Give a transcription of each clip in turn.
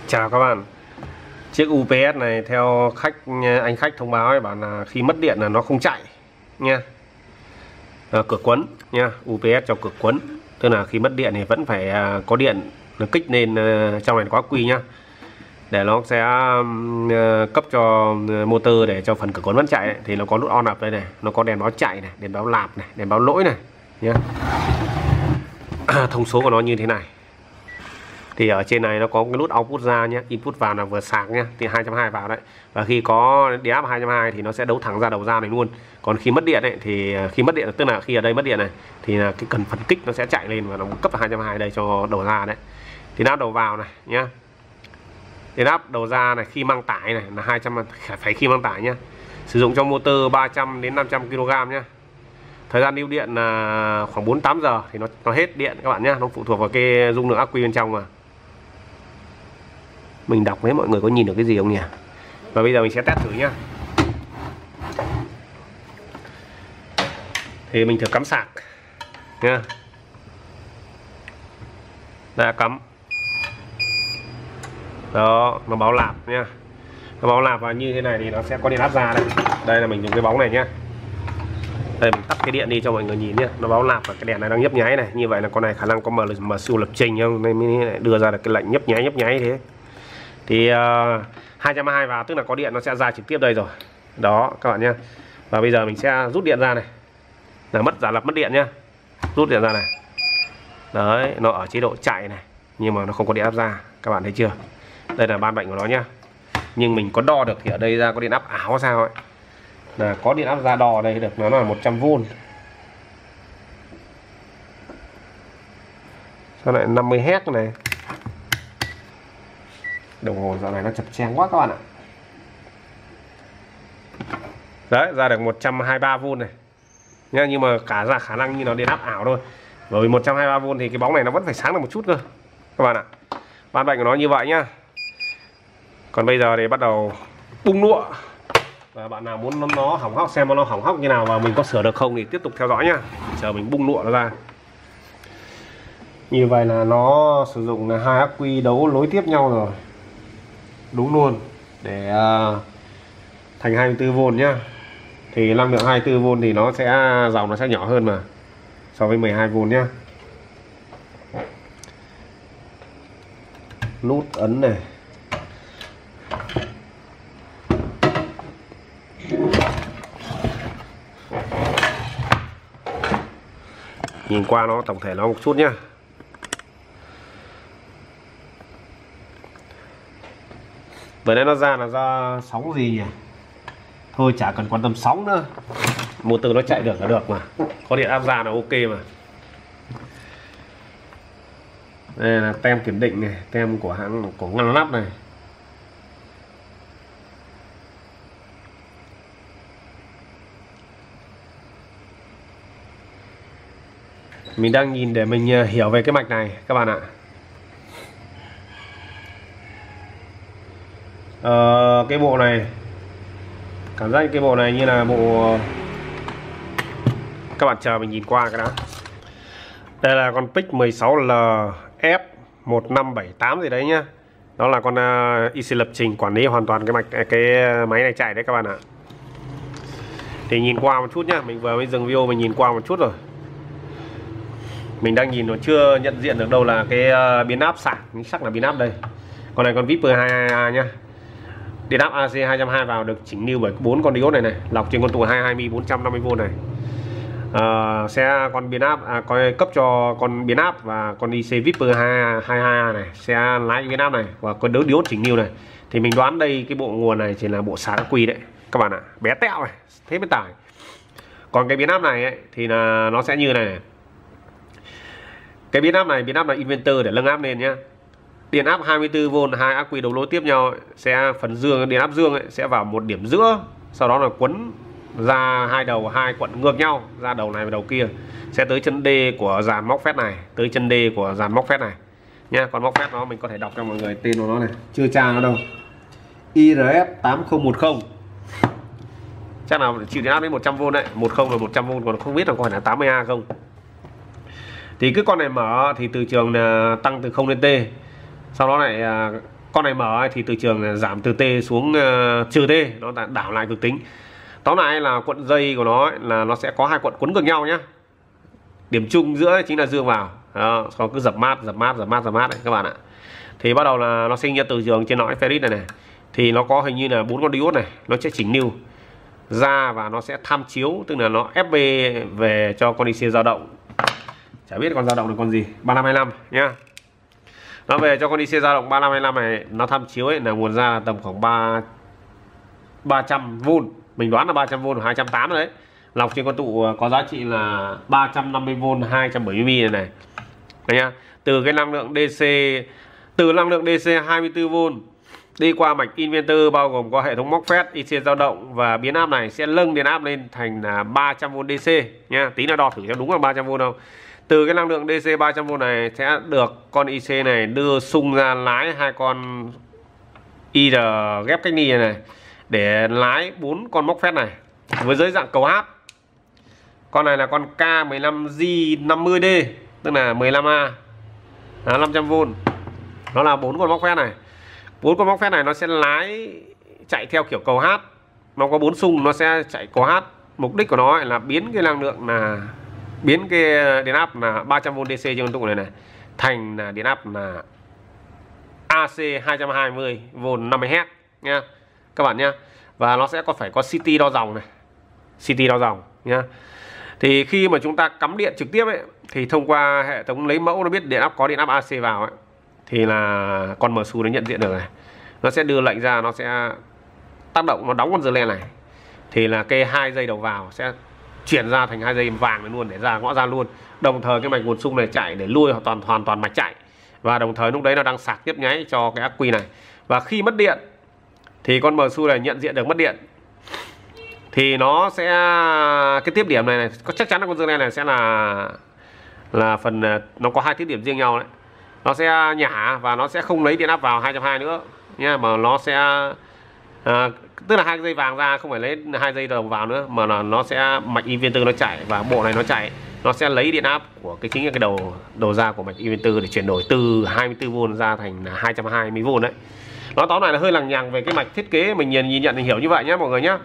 Chào các bạn. Chiếc UPS này theo anh khách thông báo ấy, bảo là khi mất điện là nó không chạy nha. Cửa quấn nha, UPS cho cửa quấn, tức là khi mất điện thì vẫn phải có điện nó kích lên trong này có ắc quy nhá, để nó sẽ cấp cho motor để cho phần cửa quấn vẫn chạy ấy. Thì nó có nút on up đây này, nó có đèn báo chạy này, đèn báo lạp này, đèn báo lỗi này nhá. Thông số của nó như thế này. Thì ở trên này nó có cái nút output ra nhé, input vào là vừa sạc nhá, thì 220 vào đấy. Và khi có điện áp 220 thì nó sẽ đấu thẳng ra đầu ra này luôn. Còn khi mất điện ấy thì khi mất điện tức là khi ở đây mất điện này thì là cái cần phần kích nó sẽ chạy lên và nó cấp 220 đây cho đầu ra đấy. Thì áp đầu vào này nhá. Điện áp đầu ra này khi mang tải này là 200, phải khi mang tải nhá. Sử dụng cho motor 300 đến 500 kg nhá. Thời gian lưu điện là khoảng 4-8 giờ thì nó hết điện các bạn nhé. Nó phụ thuộc vào cái dung lượng ắc quy bên trong mà. Mình đọc với mọi người có nhìn được cái gì không nhỉ? Và bây giờ mình sẽ test thử nhá. Thì mình thử cắm sạc nha. Đã cắm. Đó, nó báo lạp nha. Nó báo lạp và như thế này thì nó sẽ có điện áp ra đây. Đây là mình dùng cái bóng này nhá. Đây mình tắt cái điện đi cho mọi người nhìn nhé. Nó báo lạp và cái đèn này đang nhấp nháy này. Như vậy là con này khả năng có mở siêu lập trình không? Nên mới đưa ra được cái lệnh nhấp nháy thế. Thì 220 vào tức là có điện nó sẽ ra trực tiếp đây rồi. Đó các bạn nhé. Và bây giờ mình sẽ rút điện ra này. Là giả lập mất điện nhá. Rút điện ra này. Đấy, nó ở chế độ chạy này. Nhưng mà nó không có điện áp ra. Các bạn thấy chưa? Đây là ban bệnh của nó nhá. Nhưng mình có đo được thì ở đây ra có điện áp ảo sao ấy. Là có điện áp ra đo ở đây được, nó là 100V. Sao lại 50Hz này. Đồng hồ dạo này nó chập cheng quá các bạn ạ. Đấy, ra được 123V này nha, nhưng mà cả ra khả năng như nó điện áp ảo thôi. Bởi vì 123V thì cái bóng này nó vẫn phải sáng được một chút cơ các bạn ạ. Ban bệnh của nó như vậy nhá. Còn bây giờ thì bắt đầu bung lụa. Và bạn nào muốn nó hỏng hóc, xem nó hỏng hóc như nào và mình có sửa được không thì tiếp tục theo dõi nhá. Chờ mình bung lụa nó ra. Như vậy là nó sử dụng là 2 ắc quy đấu nối tiếp nhau rồi. Đúng luôn. Để thành 24V nhá. Thì năng lượng 24V thì nó sẽ dòng nó sẽ nhỏ hơn mà so với 12V nhá. Nút ấn này. Nhìn qua nó tổng thể nó một chút nhá. Vừa nãy nó ra là do sóng gì nhỉ? Thôi chả cần quan tâm sóng nữa. Motor nó chạy được là được mà. Có điện áp ra là ok mà. Đây là tem kiểm định này, tem của hãng của ngăn nắp này. Mình đang nhìn để mình hiểu về cái mạch này các bạn ạ. Cái bộ này cảm giác cái bộ này như là bộ, các bạn chờ mình nhìn qua cái đó. Đây là con PIC 16LF1578 gì đấy nhá. Đó là con IC lập trình quản lý hoàn toàn cái máy này chạy đấy các bạn ạ. Thì nhìn qua một chút nhá, mình vừa mới dừng video mình nhìn qua một chút rồi. Mình đang nhìn nó chưa nhận diện được đâu là cái biến áp sạc, chắc là biến áp đây. Con này con VIP 222A nhá. Điện áp AC 220 vào được chỉnh lưu bởi 4 con diode này lọc trên con tụ 22mm 450V này. Sẽ con biến áp có cấp cho con biến áp và con IC VIP 222A này sẽ lái biến áp này và con diode chỉnh lưu này. Thì mình đoán đây cái bộ nguồn này chỉ là bộ sạc ắc quy đấy các bạn ạ. Bé tẹo này, thế mới tải. Còn cái biến áp này ấy, thì là nó sẽ như này. Cái biến áp này inverter để nâng áp lên nhá. Điện áp 24V, 2 ắc quy đấu nối tiếp nhau ấy, sẽ phần dương, điện áp dương ấy, sẽ vào một điểm giữa, sau đó là quấn ra hai đầu, hai quận ngược nhau, ra đầu này và đầu kia, sẽ tới chân D của dàn MOSFET này, tới chân D của dàn MOSFET này nha. Còn MOSFET nó mình có thể đọc cho mọi người tên của nó này, chưa tra nó đâu. IRF8010. Chắc là chịu điện áp đến 100V đấy, 10 là 100V, còn không biết là có phải là 80A không. Thì cứ con này mở thì từ trường là tăng từ 0 lên T. Sau đó lại con này mở ấy, thì từ trường giảm từ T xuống trừ T, nó đảo lại cực tính. Tóm lại là cuộn dây của nó ấy, là nó sẽ có hai cuộn quấn ngược nhau nhé. Điểm chung giữa chính là dương vào. Đó, còn cứ dập mát đấy các bạn ạ. Thì bắt đầu là nó sinh ra từ trường trên lõi ferrit này. Thì nó có hình như là 4 con diode này, nó sẽ chỉnh lưu ra và nó sẽ tham chiếu, tức là nó FB về cho con IC dao động. Chả biết con dao động là con gì, 3525 nhá. Nó về cho con IC dao động 3525 này, nó tham chiếu ấy là nguồn ra là tầm khoảng 300V. Mình đoán là 300V hoặc 280 đấy. Lọc trên con tụ có giá trị là 350V 270mm này. Đấy nhá. Từ cái năng lượng DC, từ năng lượng DC 24V đi qua mạch inverter bao gồm có hệ thống MOSFET, IC dao động và biến áp này sẽ nâng điện áp lên thành là 300V DC nha. Tí nữa đo thử xem đúng là 300V không. Từ cái năng lượng DC 300V này sẽ được con IC này đưa xung ra lái hai con IR ghép cách ly này để lái 4 con MOSFET này với dưới dạng cầu H. Con này là con K15J50D, tức là 15A, 500V. Nó là 4 con MOSFET này. 4 con MOSFET này nó sẽ lái chạy theo kiểu cầu H. Nó có 4 xung, nó sẽ chạy cầu H. Mục đích của nó là biến cái năng lượng là biến cái điện áp là 300V DC trên con tụ này thành là điện áp là AC 220V 50Hz nha các bạn nhá. Và nó sẽ phải có CT đo dòng này, CT đo dòng nhá. Thì khi mà chúng ta cắm điện trực tiếp ấy, thì thông qua hệ thống lấy mẫu nó biết điện áp có điện áp AC vào ấy, thì là con MSU nó nhận diện được này. Nó sẽ đưa lệnh ra, nó sẽ tác động, nó đóng con dơ len này. Thì là cái 2 dây đầu vào sẽ chuyển ra thành 2 dây vàng này luôn để ra ngõ ra luôn. Đồng thời cái mạch nguồn xung này chạy để lui hoàn toàn mạch chạy. Và đồng thời lúc đấy nó đang sạc tiếp nháy cho cái ắc quy này. Và khi mất điện thì con MSU này nhận diện được mất điện. Thì nó sẽ cái tiếp điểm này chắc chắn là con dương này sẽ là phần nó có hai tiếp điểm riêng nhau đấy. Nó sẽ nhả và nó sẽ không lấy điện áp vào 220 nữa nha, mà nó sẽ tức là 2 dây vàng ra, không phải lấy 2 dây đầu vào nữa, mà là nó sẽ mạch inverter nó chạy và bộ này nó chạy, nó sẽ lấy điện áp của cái chính là cái đầu ra của mạch inverter để chuyển đổi từ 24V ra thành 220V đấy. Nó tóm lại là hơi lằng nhằng về cái mạch thiết kế, mình nhìn nhận thì hiểu như vậy nhé mọi người nhé.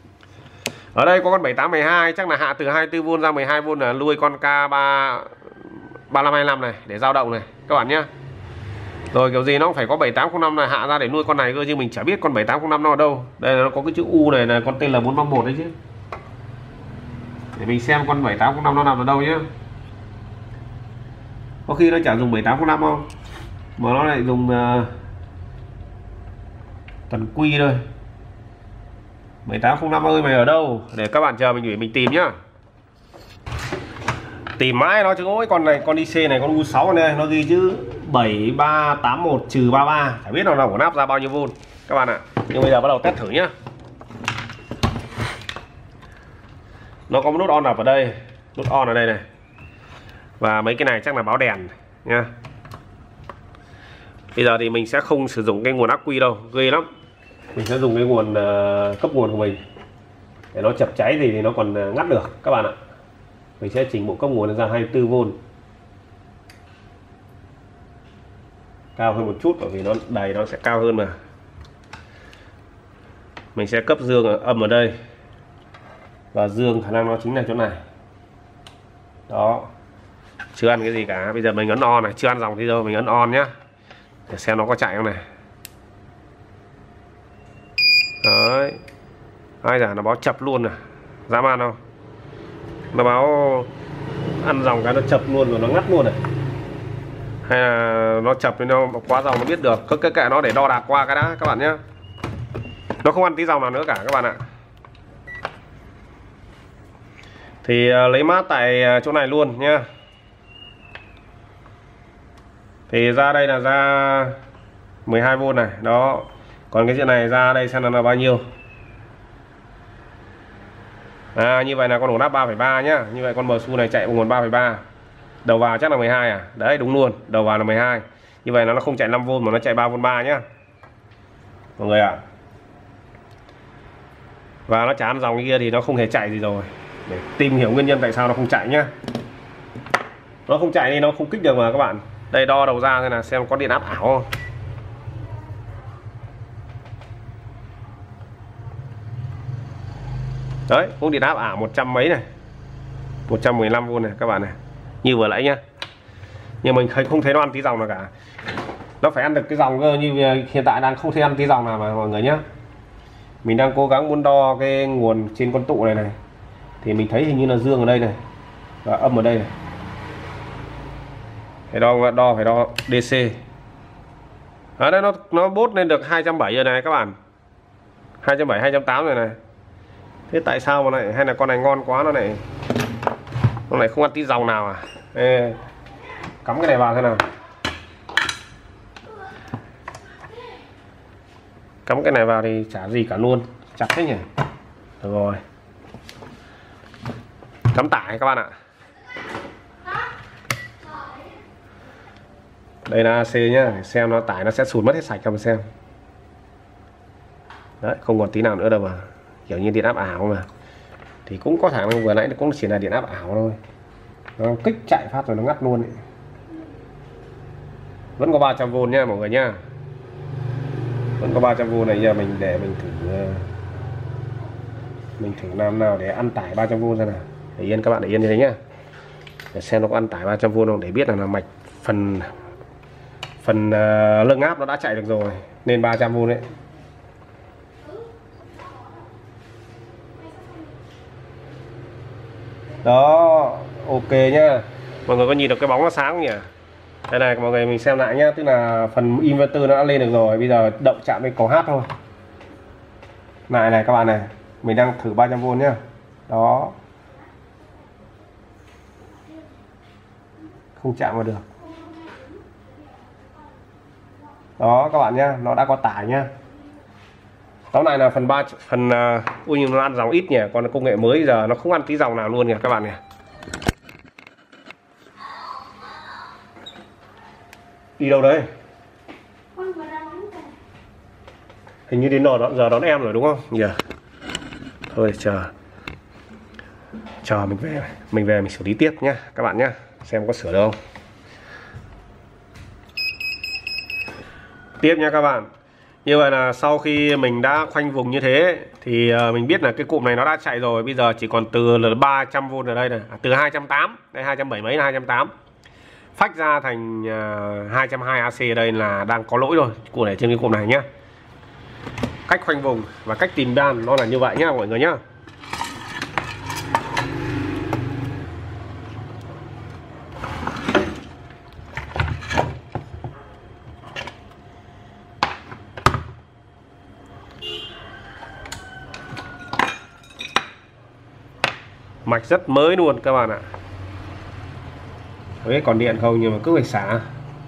Ở đây có con 7812 chắc là hạ từ 24V ra 12V là lui con K3525 này để dao động này các bạn nhé. Rồi kiểu gì nó cũng phải có 7805 này hạ ra để nuôi con này cơ, chứ mình chả biết con 7805 nó ở đâu. Đây là nó có cái chữ U này là con tên là 431 đấy chứ. Để mình xem con 7805 nó nằm ở đâu nhé. Có khi nó chả dùng 7805 không, mà nó lại dùng tần quy thôi. 7805 ơi mày ở đâu? Để các bạn chờ mình tìm nhá. Tìm mãi nó chứ ôi, con này, con IC này, con U6 này nó ghi chữ 7381-33, chả biết nó của nắp ra bao nhiêu V các bạn ạ. Nhưng bây giờ bắt đầu test thử nhá. Nó có một nút on ở đây, nút on ở đây này. Và mấy cái này chắc là báo đèn nha. Bây giờ thì mình sẽ không sử dụng cái nguồn ắc quy đâu, ghê lắm. Mình sẽ dùng cái nguồn cấp nguồn của mình để nó chập cháy gì thì nó còn ngắt được các bạn ạ. Mình sẽ chỉnh bộ cấp nguồn ra 24V, cao hơn một chút bởi vì nó đầy nó sẽ cao hơn mà. Mình sẽ cấp dương âm ở đây, và dương khả năng nó chính là chỗ này. Đó, chưa ăn cái gì cả. Bây giờ mình ấn on này, chưa ăn dòng thì đâu, mình ấn on nhá để xem nó có chạy không này. Đấy, ai giả nó báo chập luôn này, dã man không? Nó báo ăn dòng cái nó chập luôn rồi nó ngắt luôn này, hay là nó chập nên nó quá dòng nó biết được. Cứ kệ nó để đo đạc qua cái đã các bạn nhé. Nó không ăn tí dòng nào nữa cả các bạn ạ. Thì lấy mát tại chỗ này luôn nhá. Thì ra đây là ra 12V này đó. Còn cái chuyện này ra đây xem là bao nhiêu. Như vậy là con ổ áp 3,3 nhá. Như vậy con MSU này chạy nguồn 3,3. Đầu vào chắc là 12 à? Đấy đúng luôn, đầu vào là 12. Như vậy nó không chạy 5V mà nó chạy 3V3 nhá mọi người ạ. Và nó chả ăn dòng kia thì nó không hề chạy gì rồi. Để tìm hiểu nguyên nhân tại sao nó không chạy nhá. Nó không chạy thì nó không kích được mà các bạn. Đây đo đầu ra thế là xem có điện áp ảo không. Đấy, cũng điện áp ảo 100 mấy này, 115V này các bạn này, như vừa nãy nhá. Nhưng mình không thấy nó ăn tí dòng nào cả, nó phải ăn được cái dòng cơ. Như hiện tại đang không thấy ăn tí dòng nào mà mọi người nhá. Mình đang cố gắng muốn đo cái nguồn trên con tụ này này, thì mình thấy hình như là dương ở đây này và âm ở đây này. Phải đo DC. Ở đây nó bốt lên được 270 rồi này các bạn, 270 280 rồi này. Thế tại sao mà lại, hay là con này ngon quá nó lại không ăn tí dòng nào à? Ê, cắm cái này vào thế nào, cắm cái này vào thì chả gì cả luôn, chặt thế nhỉ. Được rồi, cắm tải các bạn ạ. Đây là AC nhá, để xem nó tải nó sẽ sụt mất hết sạch không xem. Đấy, không còn tí nào nữa đâu mà, kiểu như điện áp ảo mà. Thì cũng có thể vừa nãy cũng chỉ là điện áp ảo thôi, nó kích chạy phát rồi nó ngắt luôn ấy. Vẫn có 300V nha mọi người nha, vẫn có 300V này. Giờ mình để mình thử làm nào để ăn tải 300V ra nào. Để yên các bạn, để yên như thế nhá, để xem nó có ăn tải 300V không, để biết là mạch phần lưng áp nó đã chạy được rồi nên 300V đấy. Đó, ok nhá. Mọi người có nhìn được cái bóng nó sáng không nhỉ? Đây này mọi người, mình xem lại nhá, tức là phần inverter nó đã lên được rồi, bây giờ động chạm với cầu H thôi. Lại này các bạn này, mình đang thử 300V nhá. Đó, không chạm vào được. Đó các bạn nhá, nó đã có tải nhá. Tóm lại là ui nhưng nó ăn dòng ít nhỉ, còn công nghệ mới giờ nó không ăn tí dòng nào luôn nhỉ các bạn nhỉ. Đi đâu đấy? Hình như đến giờ đón em rồi đúng không? Giờ thôi chờ mình về mình xử lý tiếp nhá các bạn nhá, xem có sửa được không. Tiếp nha các bạn. Như vậy là sau khi mình đã khoanh vùng như thế thì mình biết là cái cụm này nó đã chạy rồi. Bây giờ chỉ còn từ 300V ở đây này, từ 280, đây 270 mấy là 280 phách ra thành 220 AC ở đây là đang có lỗi rồi, cụ thể trên cái cụm này nhá. Cách khoanh vùng và cách tìm đan nó là như vậy nhá mọi người nhá. Mạch rất mới luôn các bạn ạ. Đấy, còn điện không nhưng mà cứ phải xả.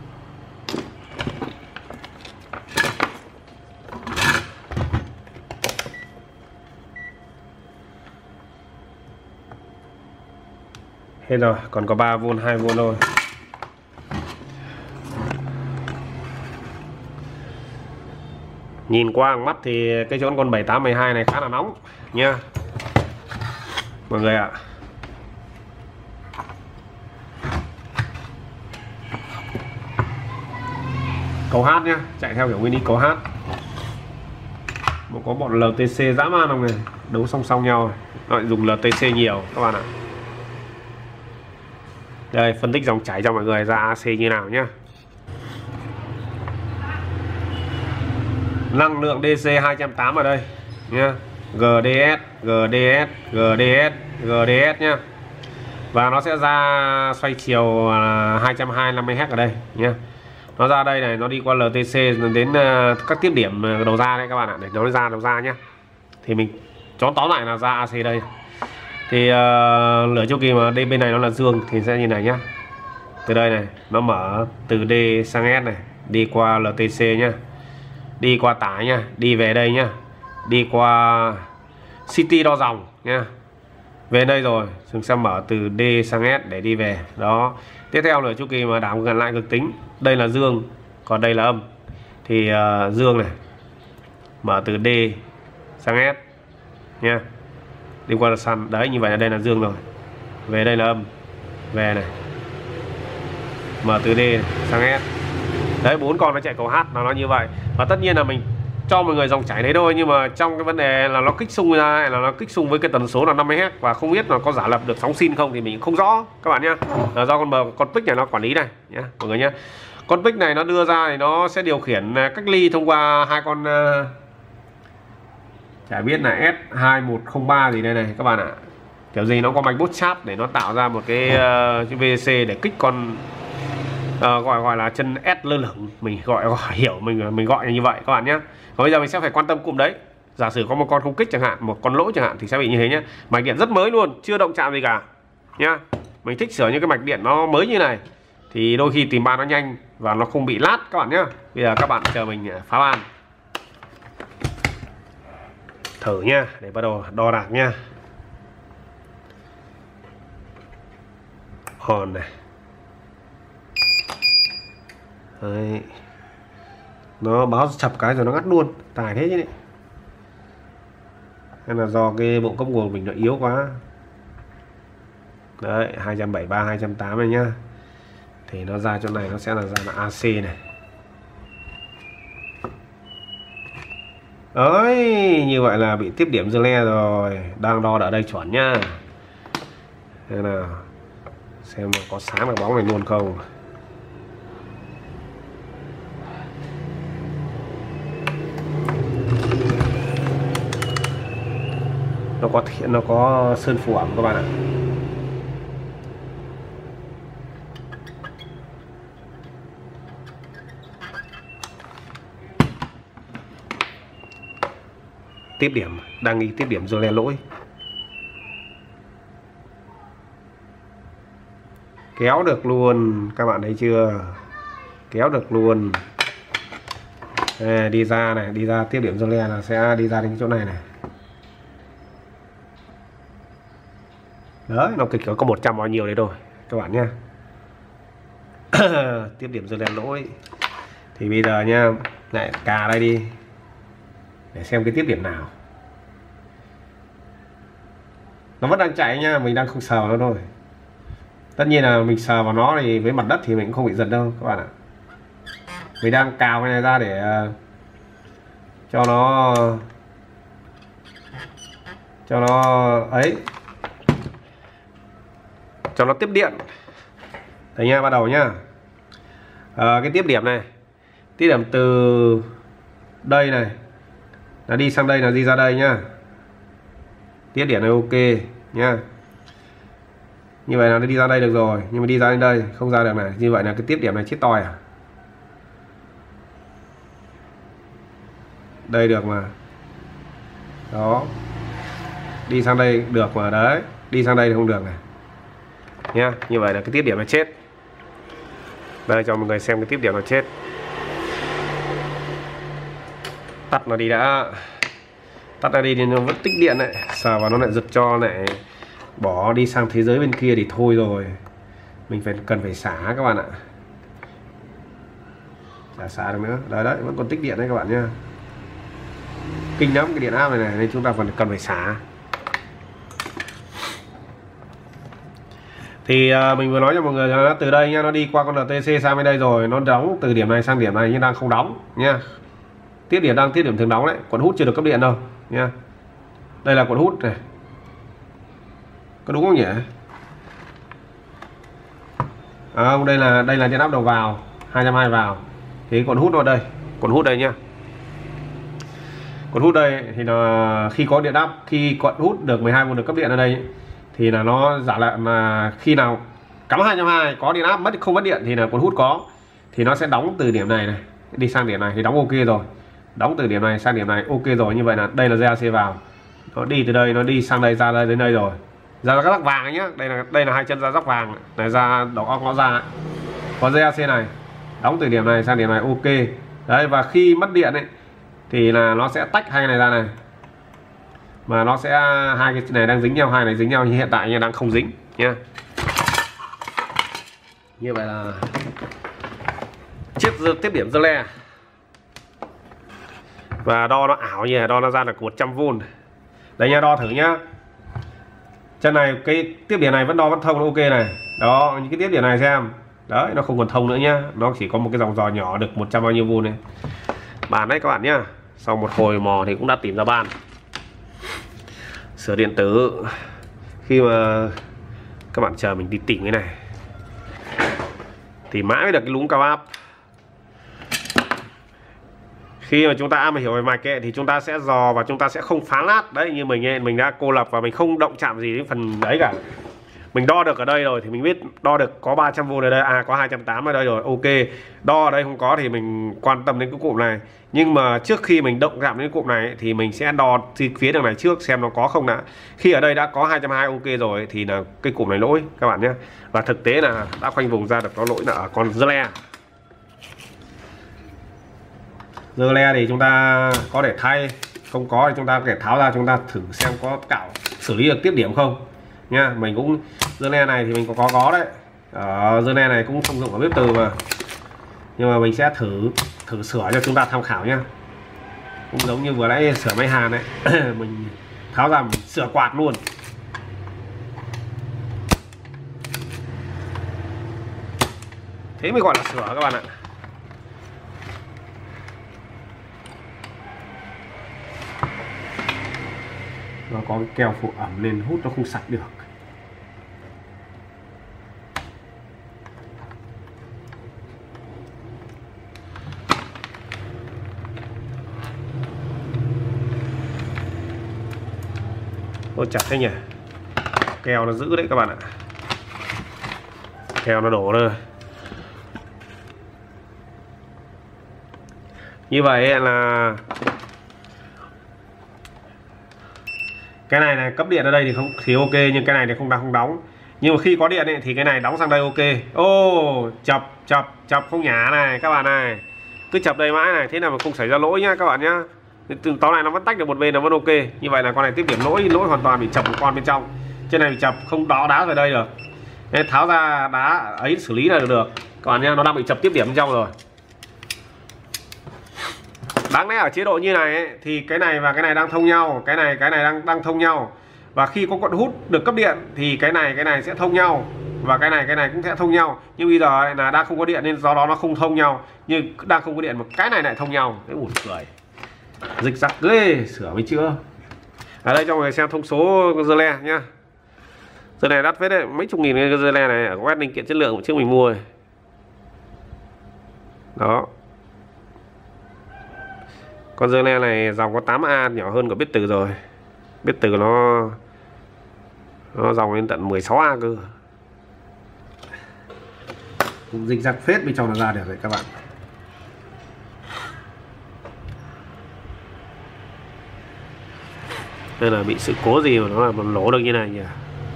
Hết rồi, còn có 3V 2V thôi. Nhìn qua mắt thì cái chỗ con 7812 này khá là nóng nha mọi người ạ. Cầu H nhá, chạy theo kiểu mini cầu H. Một có bọn LTC dã man không này, đấu song song nhau, nó lại dùng LTC nhiều các bạn ạ. Đây, phân tích dòng chảy cho mọi người ra AC như nào nhá. Năng lượng DC 280 ở đây nhá. GDS, GDS, GDS, GDS nhá. Và nó sẽ ra xoay chiều 250Hz ở đây nhá. Nó ra đây này, nó đi qua LTC đến các tiếp điểm đầu ra đây các bạn ạ, để nó ra đầu ra nhá. Thì mình tóm lại là ra AC đây. Thì lửa chu kỳ mà đây bên này nó là dương thì sẽ như này nhá. Từ đây này, nó mở từ D sang S này, đi qua LTC nhá. Đi qua tải nhá, đi về đây nhá. Đi qua City đo dòng nha. Về đây rồi, chúng sẽ mở từ D sang S để đi về. Đó. Tiếp theo là chu kỳ mà đảo gần lại cực tính. Đây là dương, còn đây là âm. Thì dương này mở từ D sang S nha. Đi qua là sun. Đấy, như vậy là đây là dương rồi. Về đây là âm. Về này. Mở từ D sang S. Đấy, 4 con nó chạy cầu H, nó như vậy. Và tất nhiên là mình cho mọi người dòng chảy đấy thôi, nhưng mà trong cái vấn đề là nó kích xung ra là nó kích xung với cái tần số là 50 Hz và không biết là có giả lập được sóng sin không thì mình không rõ các bạn nhá. Là do con PIC này nó quản lý này nhá mọi người nhá. Con PIC này nó đưa ra thì nó sẽ điều khiển cách ly thông qua hai con chả biết là S2103 gì đây này các bạn ạ. Kiểu gì nó có mạch bút sharp để nó tạo ra một cái VCC để kích con gọi là chân S lơ lửng, mình gọi hiểu mình gọi như vậy các bạn nhé. Bây giờ mình sẽ phải quan tâm cụm đấy. Giả sử có một con không kích chẳng hạn, một con lỗi chẳng hạn thì sẽ bị như thế nhé. Mạch điện rất mới luôn, chưa động chạm gì cả nhá. Mình thích sửa những cái mạch điện nó mới như này thì đôi khi tìm ban nó nhanh và nó không bị lát các bạn nhé. Bây giờ các bạn chờ mình phá ban thử nha, để bắt đầu đo đạc nha. Hòn này. Đấy. Nó báo chập cái rồi nó ngắt luôn, tài thế chứ đấy. Hay là do cái bộ cấp nguồn mình nó yếu quá. Đấy, 273 280 này nhá. Thì nó ra chỗ này nó sẽ là ra là AC này. Đấy, như vậy là bị tiếp điểm dư le rồi. Đang đo ở đây chuẩn nhá. Thế nào, xem có sáng được bóng này luôn không. Nó có sơn phủ ẩm các bạn ạ. Tiếp điểm, đang ghi tiếp điểm rồi le lỗi. Kéo được luôn, các bạn thấy chưa? Kéo được luôn. Đi ra này, đi ra tiếp điểm rồi le là sẽ đi ra đến chỗ này này. Đấy, nó kịch có 100 bao nhiêu đấy rồi các bạn nhá. Tiếp điểm rồi le lỗi. Thì bây giờ nha, lại cà đây đi để xem cái tiếp điểm nào. Nó vẫn đang chạy nha, mình đang không sờ vào nó thôi. Tất nhiên là mình sờ vào nó thì với mặt đất thì mình cũng không bị giật đâu các bạn ạ. Mình đang cào cái này ra để cho nó ấy, cho nó tiếp điện. Đấy nha, bắt đầu nhá. Cái tiếp điểm này, tiếp điểm từ đây này, nó đi sang đây là đi ra đây nhá. Tiếp điểm này ok nhá. Như vậy là nó đi ra đây được rồi, nhưng mà đi ra đến đây không ra được này. Như vậy là cái tiếp điểm này chết toi à. Đây được mà. Đó. Đi sang đây được mà đấy. Đi sang đây thì không được này. Nhá, như vậy là cái tiếp điểm nó chết. Đây cho mọi người xem cái tiếp điểm nó chết. Tắt nó đi đã. Tắt ra đi thì nó vẫn tích điện này. Sờ vào nó lại giật cho này. Bỏ đi sang thế giới bên kia thì thôi rồi. Mình cần phải xả các bạn ạ. Chả xả được nữa. Đấy đấy, vẫn còn tích điện đấy các bạn nhá. Kinh lắm cái điện áp này nên chúng ta cần phải xả. Thì mình vừa nói cho mọi người là từ đây nha, nó đi qua con LTC sang bên đây rồi, nó đóng từ điểm này sang điểm này nhưng đang không đóng nha. Tiếp điểm thường đóng đấy, cuộn hút chưa được cấp điện đâu nha. Đây là cuộn hút này. Có đúng không nhỉ? Không, đây là điện áp đầu vào, 220 vào. Thì cuộn hút vào đây, cuộn hút đây nhá. Cuộn hút đây thì là khi có điện áp, khi cuộn hút được 12V được cấp điện ở đây thì là nó giả lại mà khi nào cắm 220 có điện áp không mất điện thì là cuộn hút có, thì nó sẽ đóng từ điểm này đi sang điểm này thì đóng ok rồi. Đóng từ điểm này sang điểm này ok rồi, như vậy là đây là GAC vào. Nó đi từ đây, nó đi sang đây, ra đây đến đây rồi. Ra các rắc vàng nhá, đây là hai chân ra rắc vàng này, ra đầu óc nó ra. Có GAC này, đóng từ điểm này sang điểm này ok. Đấy, và khi mất điện ấy thì là nó sẽ tách hai cái này ra này. Mà nó sẽ hai cái này đang dính nhau, hai này dính nhau, như hiện tại như đang không dính nhá. Như vậy là chiếc tiếp điểm dơ le. Và đo nó ảo như này, đo nó ra được 100V. Đây nha, đo thử nhá. Chân này cái tiếp điểm này vẫn thông, nó ok này. Đó, những cái tiếp điểm này xem. Đấy, nó không còn thông nữa nhá. Nó chỉ có một cái dòng giò nhỏ được 100 bao nhiêu V này. Bàn đấy các bạn nhá. Sau một hồi mò thì cũng đã tìm ra ban. Sửa điện tử khi mà các bạn chờ mình đi tìm cái này, tìm mãi mới được cái lúng cao áp. Khi mà chúng ta mà hiểu về mạch ấy, thì chúng ta sẽ dò và chúng ta sẽ không phá lát. Đấy, như mình đã cô lập và mình không động chạm gì đến phần đấy cả. Mình đo được ở đây rồi thì mình biết đo được có 300V ở đây, à có 280 ở đây rồi, ok. Đo ở đây không có thì mình quan tâm đến cái cụm này. Nhưng mà trước khi mình động chạm đến cụm này thì mình sẽ đo phía đường này trước xem nó có không đã. Khi ở đây đã có 220 ok rồi thì là cái cụm này lỗi các bạn nhé. Và thực tế là đã khoanh vùng ra được có lỗi là ở con dơ le. Dơ le thì chúng ta có để thay, không có thì chúng ta có thể tháo ra, chúng ta thử xem có cạo xử lý được tiếp điểm không nha. Mình cũng dơ le này thì mình có đấy, ở dơ le này cũng thông dụng ở bếp từ mà, nhưng mà mình sẽ thử sửa cho chúng ta tham khảo nhá. Cũng giống như vừa nãy sửa máy hàn đấy mình tháo ra mình sửa quạt luôn. Thế mới gọi là sửa các bạn ạ. Nó có cái keo phụ ẩm nên hút nó không sạch được. Ôi chặt thế nhỉ. Keo nó giữ đấy các bạn ạ. Keo nó đổ rồi. Như vậy là cái này cấp điện ở đây thì không thì ok, nhưng cái này thì không đóng. Nhưng mà khi có điện ấy, thì cái này đóng sang đây ok. Ô, chập không nhả này các bạn này. Cứ chập đây mãi này, thế nào mà không xảy ra lỗi nhá các bạn nhá. Tóm lại nó vẫn tách được một bên, nó vẫn ok. Như vậy là con này tiếp điểm lỗi hoàn toàn bị chập một con bên trong. Trên này bị chập không đá về đây được. Nên tháo ra đá ấy xử lý là được các bạn nhá, nó đang bị chập tiếp điểm bên trong rồi. Đáng lẽ ở chế độ như này ấy, thì cái này và cái này đang thông nhau, cái này đang thông nhau. Và khi có con hút được cấp điện thì cái này sẽ thông nhau, và cái này cũng sẽ thông nhau. Nhưng bây giờ là đang không có điện nên do đó nó không thông nhau. Nhưng đang không có điện mà cái này lại thông nhau. Cái buồn cười. Dịch giặc ghê, sửa mới chưa. Ở đây cho mọi người xem thông số dơ le nhá. Dơ này đắt phết đấy, mấy chục nghìn cái dơ le này ở web linh kiện chất lượng trước mình mua. Đó. Con dơ le này dòng có 8A, nhỏ hơn của biết từ rồi. Biết từ nó dòng lên tận 16A cơ. Dịch giặc phết bên trong nó ra được rồi các bạn. Đây là bị sự cố gì mà nó làm lỗ được như này nhỉ.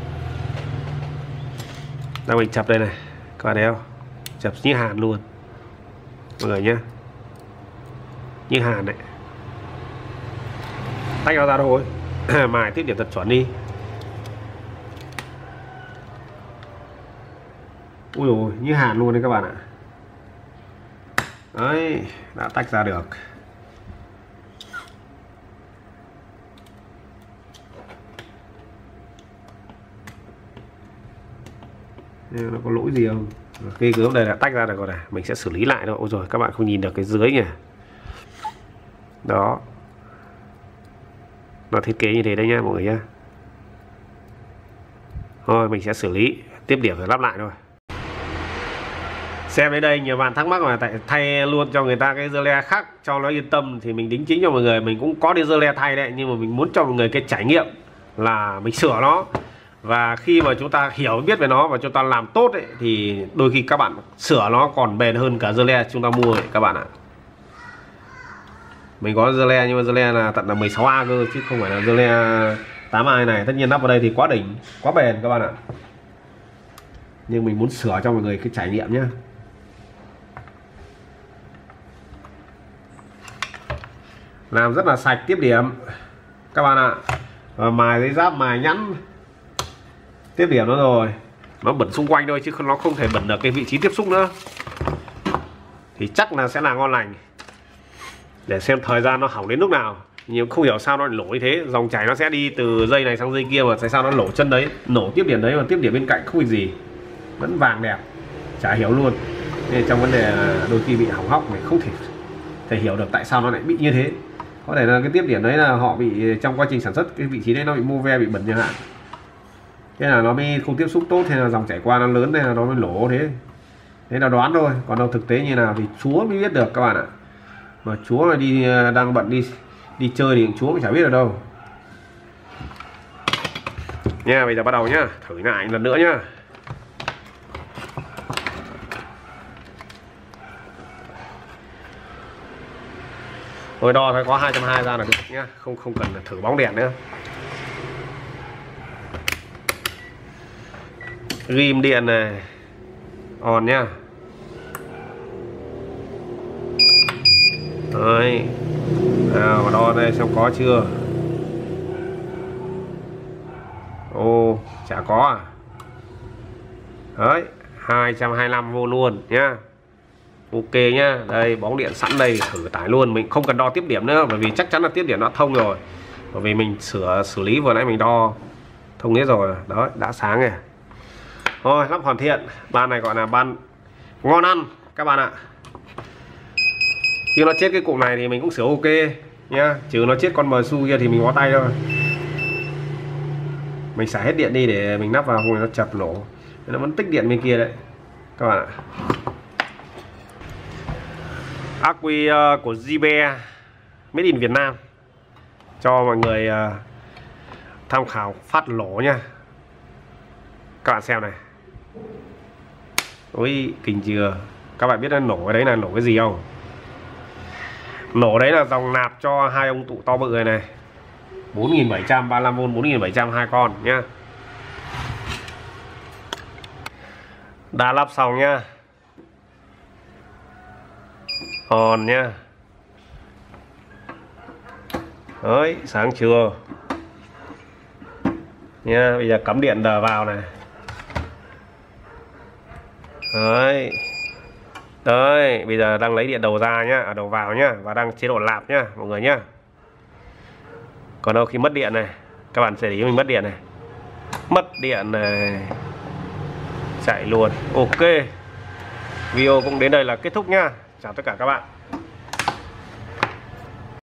Đang mình chập đây này, các bạn thấy không? Chập như hàn luôn mọi người nhé, như hàn đấy. Tách nó ra thôi mài tiếp điểm thật chuẩn đi. Ui dồi, như hàn luôn đấy các bạn ạ. Đấy, đã tách ra được. Nó có lỗi gì không? Khi gớm đây là tách ra được rồi này, mình sẽ xử lý lại thôi. Ôi rồi các bạn không nhìn được cái dưới nhỉ. Đó, nó thiết kế như thế đấy nha mọi người nhá. Thôi mình sẽ xử lý tiếp điểm rồi lắp lại thôi. Xem đến đây nhiều bạn thắc mắc là tại thay luôn cho người ta cái dơ le khác cho nó yên tâm thì mình đính chính cho mọi người. Mình cũng có đi dơ le thay đấy, nhưng mà mình muốn cho mọi người cái trải nghiệm là mình sửa nó. Và khi mà chúng ta hiểu biết về nó và chúng ta làm tốt ấy, thì đôi khi các bạn sửa nó còn bền hơn cả dơ le chúng ta mua ấy, các bạn ạ. Mình có dơ le nhưng mà dơ le là tận là 16A cơ, chứ không phải là dơ le 8A này. Tất nhiên lắp vào đây thì quá đỉnh, quá bền các bạn ạ. Nhưng mình muốn sửa cho mọi người cái trải nghiệm nhé. Làm rất là sạch tiếp điểm các bạn ạ. Mài giấy giáp, mài nhẵn tiếp điểm nó rồi. Nó bẩn xung quanh thôi chứ nó không thể bẩn được cái vị trí tiếp xúc nữa. Thì chắc là sẽ là ngon lành. Để xem thời gian nó hỏng đến lúc nào. Nhưng không hiểu sao nó lại nổ như thế. Dòng chảy nó sẽ đi từ dây này sang dây kia, mà tại sao nó nổ chân đấy, nổ tiếp điểm đấy mà tiếp điểm bên cạnh không bị gì, vẫn vàng đẹp. Chả hiểu luôn. Nên trong vấn đề đôi khi bị hỏng hóc này không thể hiểu được tại sao nó lại bị như thế. Có thể là cái tiếp điểm đấy là họ bị trong quá trình sản xuất cái vị trí đấy nó bị mô ve, bị bẩn chẳng hạn, thế là nó mới không tiếp xúc tốt, hay là dòng chảy qua nó lớn nên là nó mới lỗ thế. Thế là đoán thôi, còn đâu thực tế như nào thì Chúa mới biết được các bạn ạ. Mà Chúa là đi đang bận đi chơi thì Chúa mới chả biết được đâu nha. Bây giờ bắt đầu nhá, thử lại lần nữa nhá. Tôi đo thấy có 220 ra là được nhá, không cần thử bóng đèn nữa. Ghim điện này on nhá. Đấy, nào đo đây xem có chưa. Ồ, chả có à. Đấy, 225V luôn nhá. Ok nhá, đây bóng điện sẵn đây, thử tải luôn, mình không cần đo tiếp điểm nữa, bởi vì chắc chắn là tiếp điểm nó thông rồi, bởi vì mình xử lý vừa nãy mình đo thông hết rồi. Đó, đã sáng này. Thôi, lắp hoàn thiện. Ban này gọi là ban ngon ăn các bạn ạ. Chứ nó chết cái cụm này thì mình cũng sửa ok nhá, chứ nó chết con MSU kia thì mình bó tay thôi. Mình xả hết điện đi để mình nắp vào, không nó chập nổ, nó vẫn tích điện bên kia đấy các bạn ạ. Ắc quy của JBE made in Việt Nam, cho mọi người tham khảo phát lỗ nha. Các bạn xem này. Ôi kinh chưa. Các bạn biết nó nổ cái đấy là nổ cái gì không? Nổ đấy là dòng nạp cho hai ông tụ to bự này này, 4700 35V, 4700 hai con nhá. Đã lắp xong nhá, on nhá. Đấy, sáng chưa nha. Bây giờ cắm điện đờ vào này. Đấy. Đấy, bây giờ đang lấy điện đầu ra nhá, đầu vào nhá, và đang chế độ lạp nhá mọi người nhá. Còn đâu khi mất điện này, các bạn sẽ để ý mình mất điện này. Mất điện này, chạy luôn. Ok, video cũng đến đây là kết thúc nhá. Chào tất cả các bạn.